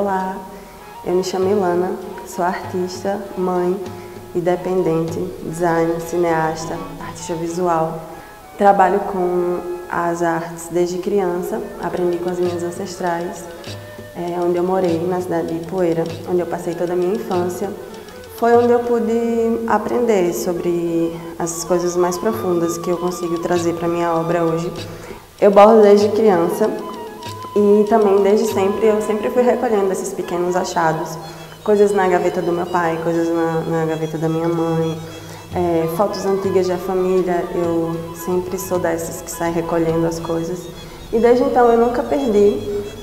Olá, eu me chamo Ilana, sou artista, mãe e dependente, designer, cineasta, artista visual. Trabalho com as artes desde criança, aprendi com as minhas ancestrais, onde eu morei, na cidade de Ipueira, onde eu passei toda a minha infância. Foi onde eu pude aprender sobre as coisas mais profundas que eu consigo trazer para a minha obra hoje. Eu bordo desde criança e também desde sempre, eu sempre fui recolhendo esses pequenos achados, coisas na gaveta do meu pai, coisas na gaveta da minha mãe, fotos antigas da família, eu sempre sou dessas que sai recolhendo as coisas. E desde então eu nunca perdi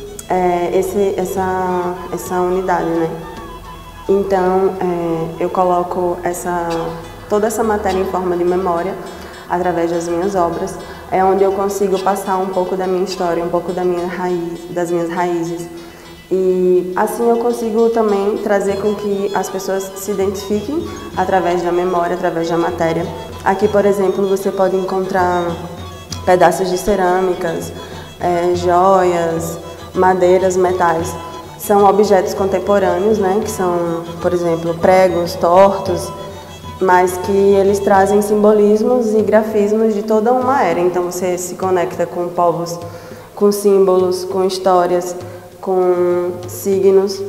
essa unidade, né? Então eu coloco toda essa matéria em forma de memória através das minhas obras, é onde eu consigo passar um pouco da minha história, um pouco das minhas raízes. E assim eu consigo também trazer com que as pessoas se identifiquem através da memória, através da matéria. Aqui, por exemplo, você pode encontrar pedaços de cerâmicas, joias, madeiras, metais. São objetos contemporâneos, né, que são, por exemplo, pregos tortos, mas que eles trazem simbolismos e grafismos de toda uma era. Então você se conecta com povos, com símbolos, com histórias, com signos.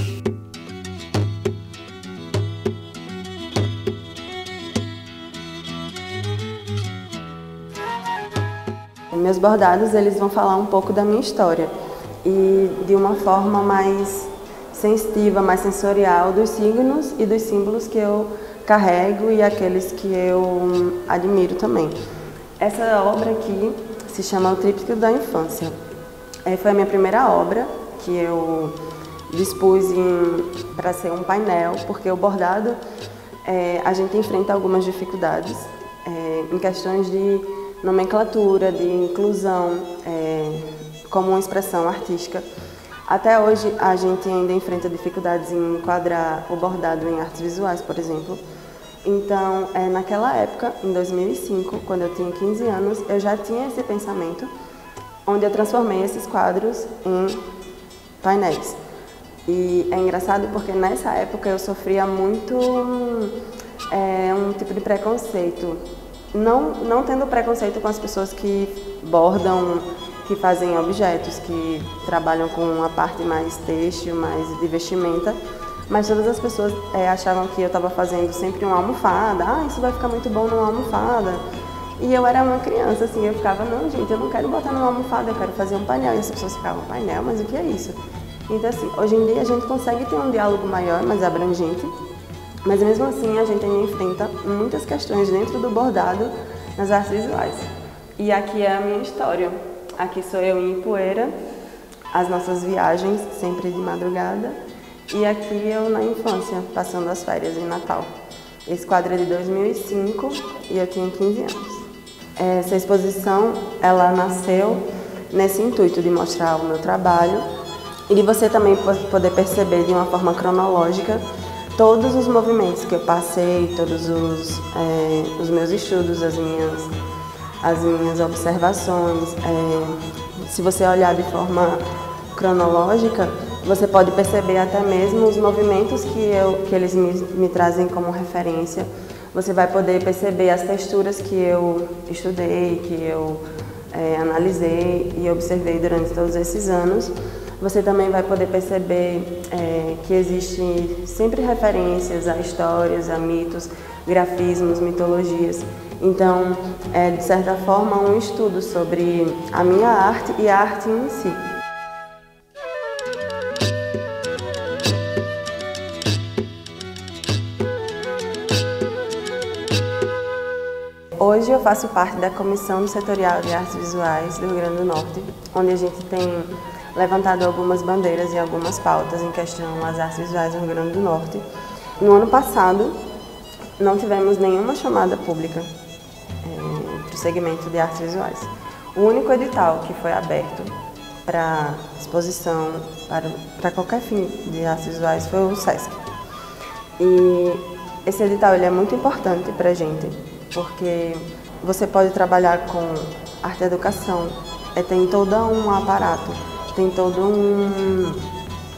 Meus bordados, eles vão falar um pouco da minha história e de uma forma mais sensitiva, mais sensorial dos signos e dos símbolos que eu carrego e aqueles que eu admiro também. Essa obra aqui se chama O Tríptico da Infância. Foi a minha primeira obra que eu dispus para ser um painel, porque o bordado a gente enfrenta algumas dificuldades em questões de nomenclatura, de inclusão, como uma expressão artística. Até hoje a gente ainda enfrenta dificuldades em enquadrar o bordado em artes visuais, por exemplo. Então, naquela época, em 2005, quando eu tinha 15 anos, eu já tinha esse pensamento, onde eu transformei esses quadros em painéis. E é engraçado porque nessa época eu sofria muito um tipo de preconceito. Não tendo preconceito com as pessoas que bordam, que fazem objetos, que trabalham com a parte mais têxtil, mais de vestimenta, mas todas as pessoas achavam que eu estava fazendo sempre uma almofada. Isso vai ficar muito bom numa almofada. E eu era uma criança, assim, eu ficava, não, gente, eu não quero botar numa almofada, eu quero fazer um painel. E as pessoas ficavam, painel? Mas o que é isso? Então, assim, hoje em dia a gente consegue ter um diálogo maior, mais abrangente, mas mesmo assim a gente ainda enfrenta muitas questões dentro do bordado nas artes visuais. E aqui é a minha história. Aqui sou eu em Ipueira, as nossas viagens, sempre de madrugada, e aqui eu na infância, passando as férias em Natal. Esse quadro é de 2005 e eu tinha 15 anos. Essa exposição, ela nasceu nesse intuito de mostrar o meu trabalho e de você também poder perceber de uma forma cronológica todos os movimentos que eu passei, todos os meus estudos, as minhas observações. Se você olhar de forma cronológica, você pode perceber até mesmo os movimentos que eles me trazem como referência. Você vai poder perceber as texturas que eu estudei, que eu analisei e observei durante todos esses anos. Você também vai poder perceber que existem sempre referências a histórias, a mitos, grafismos, mitologias. Então, é de certa forma um estudo sobre a minha arte e a arte em si. Hoje eu faço parte da Comissão Setorial de Artes Visuais do Rio Grande do Norte, onde a gente tem levantado algumas bandeiras e algumas pautas em questão às artes visuais do Rio Grande do Norte. No ano passado, não tivemos nenhuma chamada pública para o segmento de artes visuais. O único edital que foi aberto para exposição, para qualquer fim de artes visuais, foi o SESC. E esse edital ele é muito importante para a gente, porque você pode trabalhar com arte-educação, tem todo um aparato, tem todo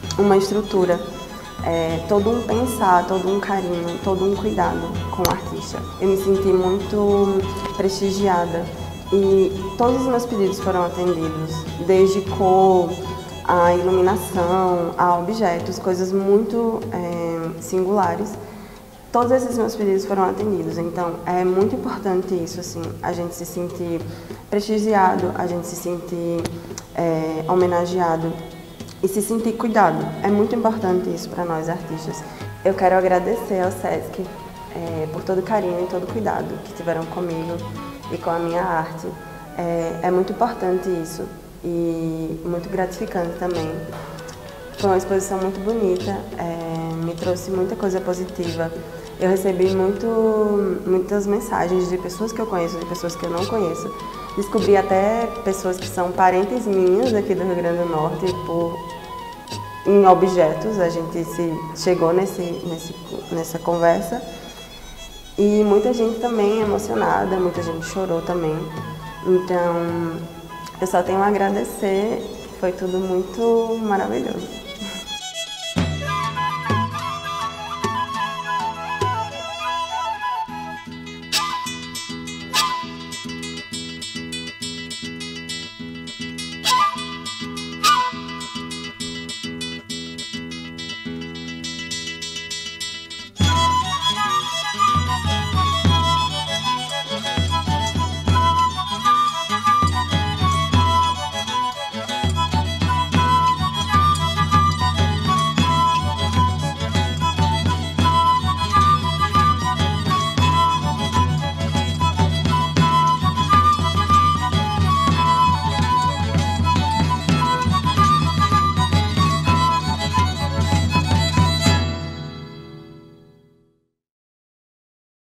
uma estrutura, todo um pensar, todo um carinho, todo um cuidado com o artista. Eu me senti muito prestigiada e todos os meus pedidos foram atendidos, desde cor, a iluminação, a objetos, coisas muito singulares. Todos esses meus pedidos foram atendidos, então é muito importante isso, assim, a gente se sentir prestigiado, a gente se sentir homenageado e se sentir cuidado. É muito importante isso para nós artistas. Eu quero agradecer ao Sesc por todo o carinho e todo o cuidado que tiveram comigo e com a minha arte. É muito importante isso e muito gratificante também. Foi uma exposição muito bonita, me trouxe muita coisa positiva. Eu recebi muitas mensagens de pessoas que eu conheço, de pessoas que eu não conheço. Descobri até pessoas que são parentes minhas aqui do Rio Grande do Norte em objetos. A gente chegou nessa conversa. E muita gente também emocionada, muita gente chorou também. Então, eu só tenho a agradecer, foi tudo muito maravilhoso.